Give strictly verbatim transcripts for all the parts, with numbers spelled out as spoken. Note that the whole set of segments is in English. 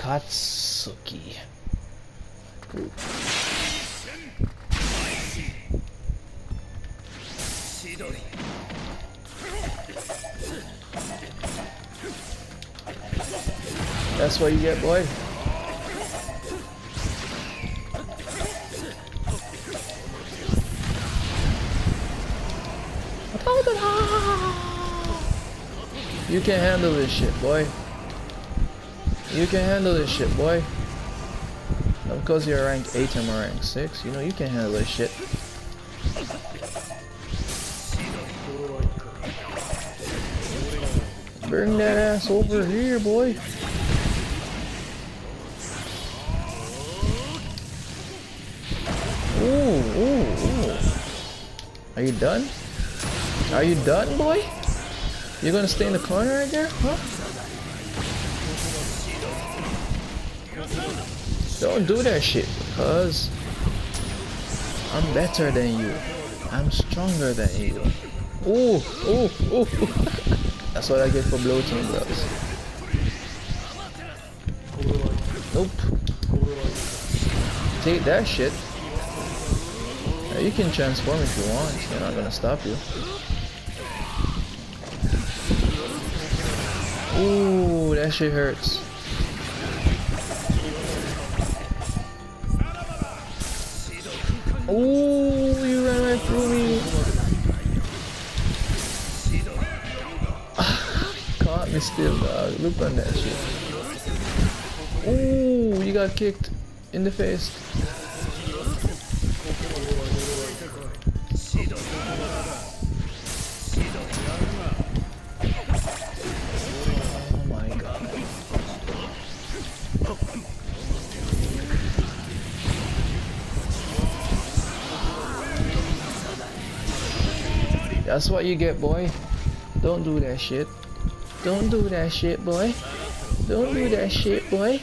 Akatsuki. Ooh. That's what you get, boy. You can handle this shit, boy. You can handle this shit, boy. Not because you're rank eight and I'm rank six, you know you can handle this shit. Bring that ass over here, boy. Ooh, ooh, ooh. Are you done? Are you done, boy? You're gonna stay in the corner right there, huh? Don't do that shit, because I'm better than you. I'm stronger than you. Ooh, ooh, ooh. That's what I get for bloating, bros. Nope. Take that shit. Now you can transform if you want. They're not gonna stop you. Ooh, that shit hurts. Ooh, you ran right through me. Caught me still, dog. Look on that shit. Ooh, you got kicked in the face. That's what you get, boy. Don't do that shit. Don't do that shit, boy. Don't do that shit, boy.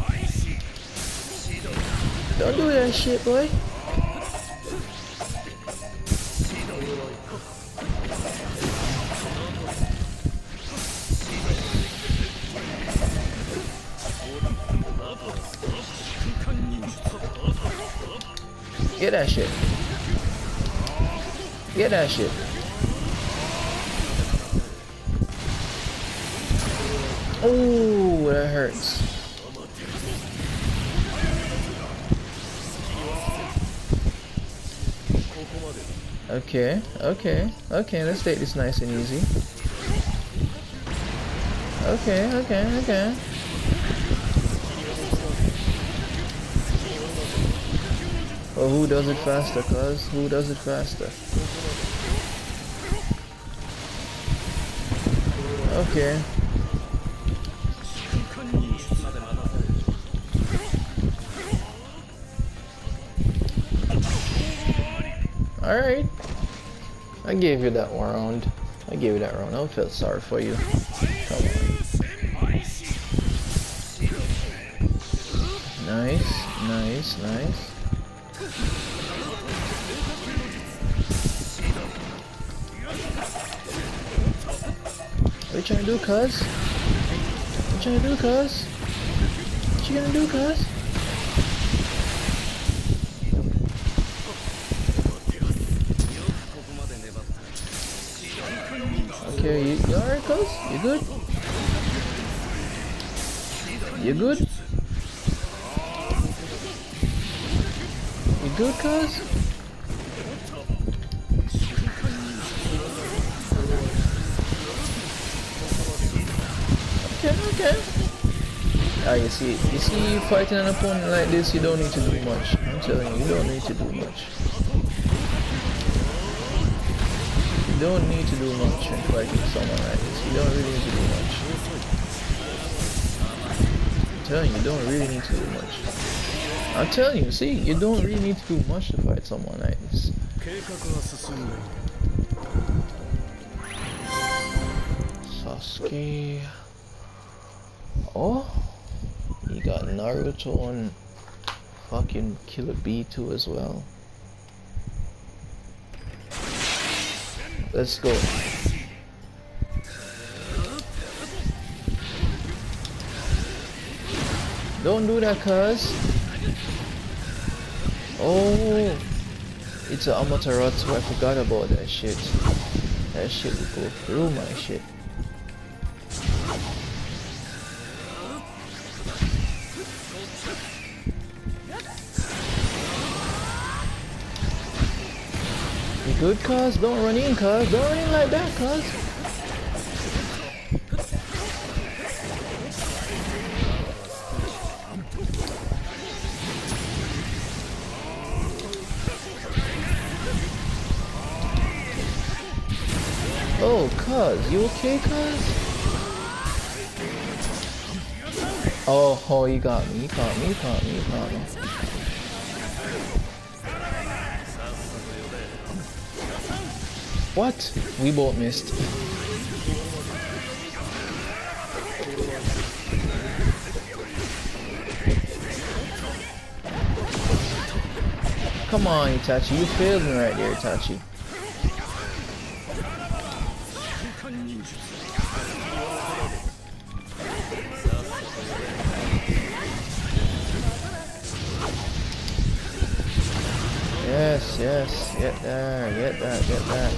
Don't do that shit, boy. Get that shit. Get that shit. Oh, that hurts. Okay, okay, okay, let's take this nice and easy. Okay, okay, okay. Well, who does it faster, cuz? Who does it faster? Okay. Alright. I gave you that one round. I gave you that round. I felt sorry for you. Come on. Nice, nice, nice. What you trying to do, cuz? What you trying to do, cuz? What you gonna do, cuz? Okay, you, you alright, cuz? You good? You good? You good, cuz? Okay, okay. Ah, you see, you see, fighting an opponent like this, you don't need to do much. I'm telling you, you don't need to do much. You don't need to do much in fighting someone like this. You don't really need to do much. I'm telling you, you don't really need to do much. I'm telling you, see, you don't really need to do much to fight someone like this. Sasuke. Oh, you got Naruto and fucking Killer B two as well. Let's go. Don't do that, cuz. Oh, it's an Amaterasu. I forgot about that shit. That shit will go through my shit. You good, cuz? Don't run in, cuz. Don't run in like that, cuz. Oh, cuz, you okay, cuz? Oh, oh, you got me, you caught me, you caught me, you caught me. What? We both missed. Come on, Itachi, you failed me right there, Itachi. Yes, yes, get there, get that, get that.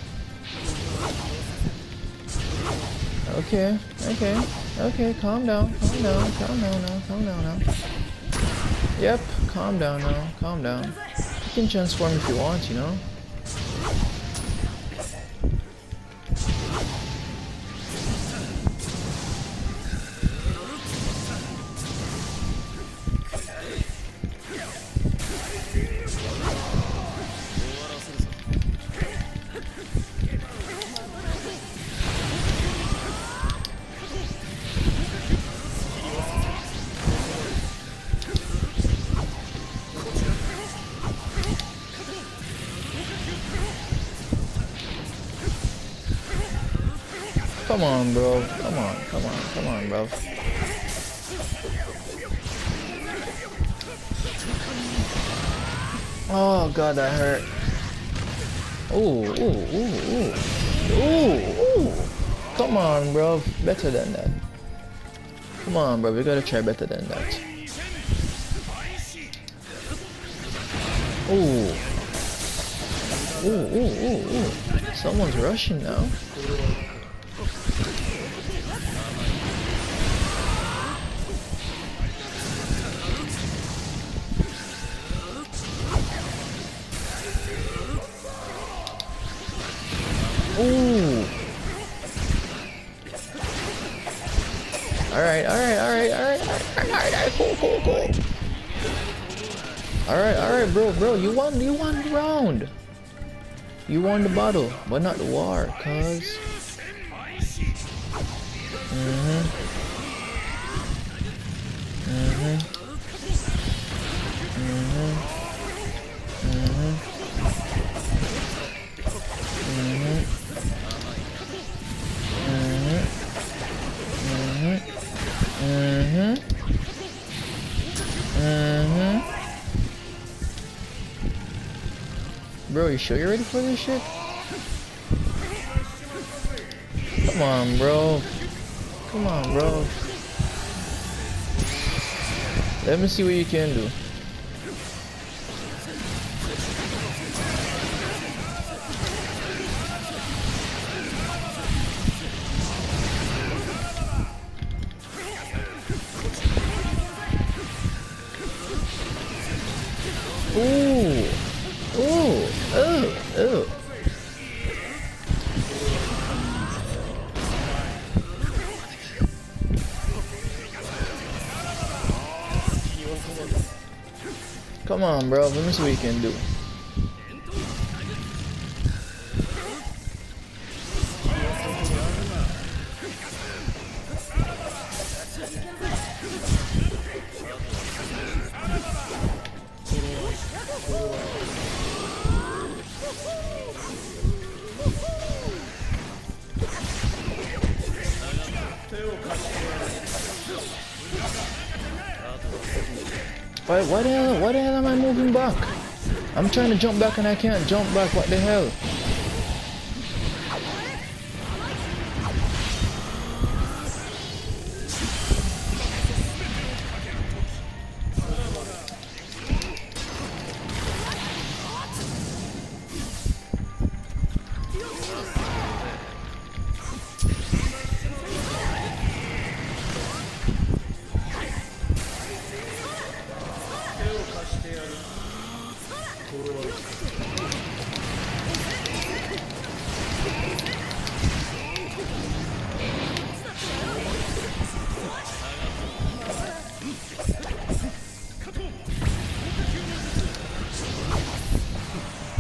Okay, okay, okay, calm down, calm down, calm down now, calm down now. Yep, calm down now, calm down. You can transform if you want, you know. Come on, bro. Come on, come on, come on, bro. Oh god, that hurt. Ooh, ooh, ooh, ooh. Ooh, ooh. Come on, bro. Better than that. Come on, bro. We gotta try better than that. Ooh. Ooh, ooh, ooh, ooh. Someone's rushing now. Ooh. Alright, alright, alright, alright, alright, alright, cool, cool, cool. Alright, alright, bro, bro, you won, you won the round. You won the battle, but not the war, cuz. Mm-hmm. Mm-hmm. Mm-hmm. Mm-hmm. Mm-hmm. Mm-hmm. Mm-hmm. Bro, you sure you're ready for this shit? Come on, bro. Come on, bro. Let me see what you can do. Ooh. Ooh. Oh. Oh. Come on, bro. Let me see what you can do. Why, why the hell, why the hell am I moving back? I'm trying to jump back and I can't jump back, what the hell?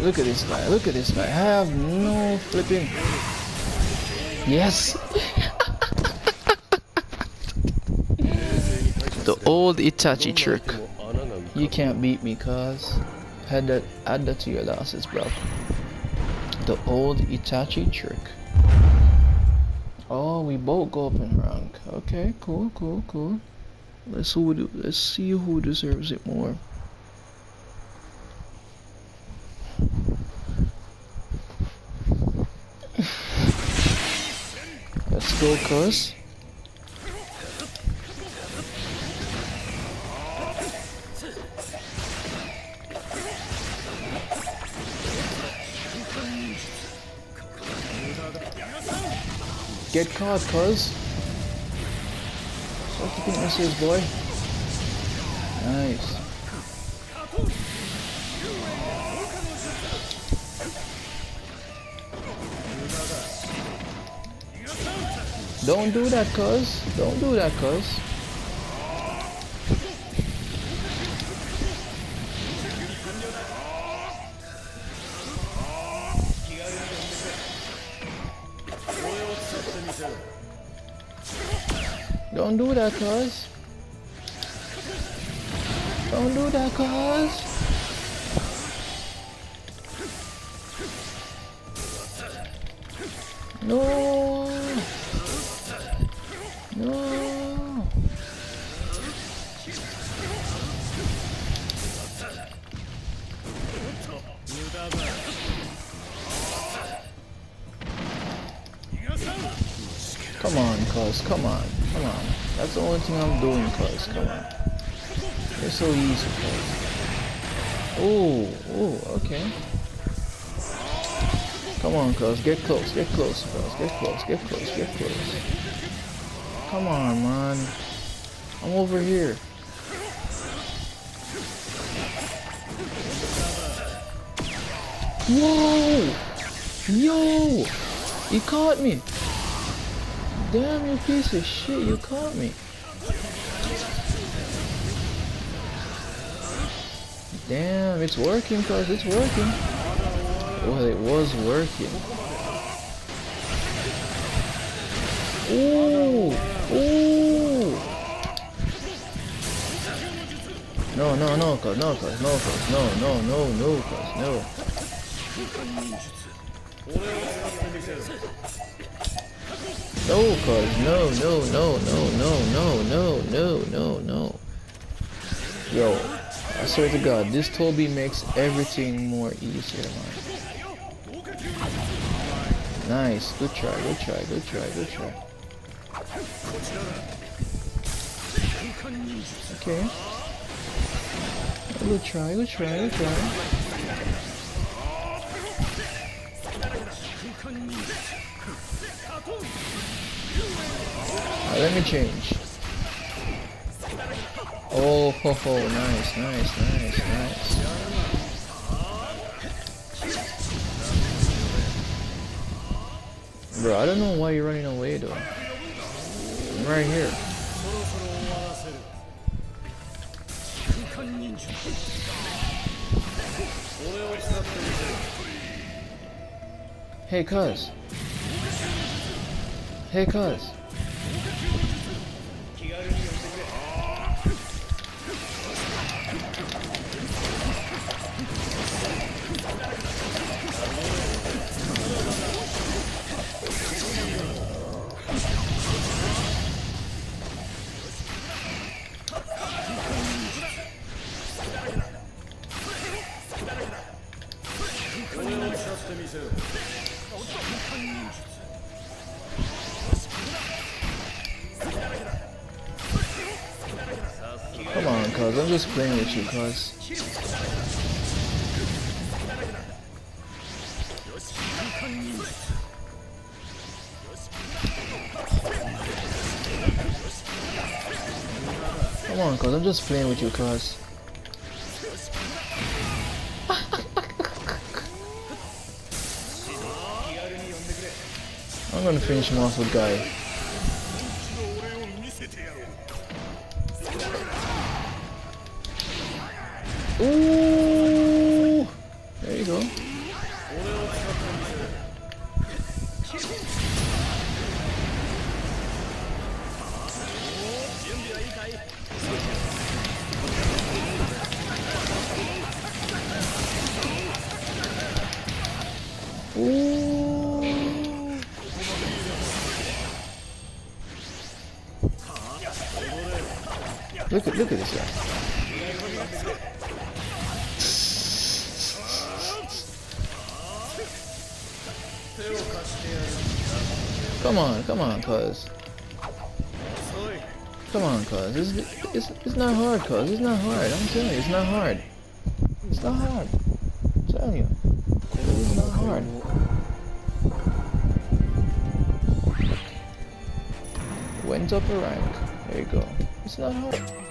Look at this guy. Look at this guy. I have no flipping. Yes. The old Itachi trick. You can't beat me, cuz. Add that, add that to your losses, bro. The old Itachi trick. Oh, we both go up in rank. Okay, cool, cool, cool. Let's who do, let's see who deserves it more. Let's go, cuz. Get caught, cuz. What do you think this is, boy? Nice. Don't do that, cuz. Don't do that, cuz. Don't do that, cuz. Don't do that, cuz. No. No. Come on, cuz. Come on. Come on. That's the only thing I'm doing, cuz. Come on. It's so easy, cuz. Oh, oh, okay. Come on, cuz. Get close. Get close, cuz. Get close. Get close. Get close. Come on, man. I'm over here. Whoa! Yo! You caught me! Damn, you piece of shit, you caught me. Damn, it's working, cuz it's working. Well, it was working. Ooh! Ooh! No, no, no, cuz, no, cuz, no, cuz, no, no, no, no, cuz, no. No, cuz, no, no, no, no, no, no, no, no, no, no. Yo, I swear to God, this Toby makes everything more easier, man. Nice, good try, good try, good try, good try. Okay. Good try, good try, good try. Right, let me change. Oh, ho, ho, nice, nice, nice, nice. Bro, I don't know why you're running away though. I'm right here. Hey, cuz. Hey, cuz. Come on, cuz. I'm just playing with you, cuz. Come on, cuz. I'm just playing with you, cuz. I'm gonna finish him off with Guy. Ooh! There you go. Look at look at this guy. Come on, come on, cuz. Come on, cuz. It's, it's, it's not hard, cuz. It's not hard. I'm telling you, it's not hard. It's not hard. I'm telling you. It's not hard. Went up a rank. There you go. It's not hard.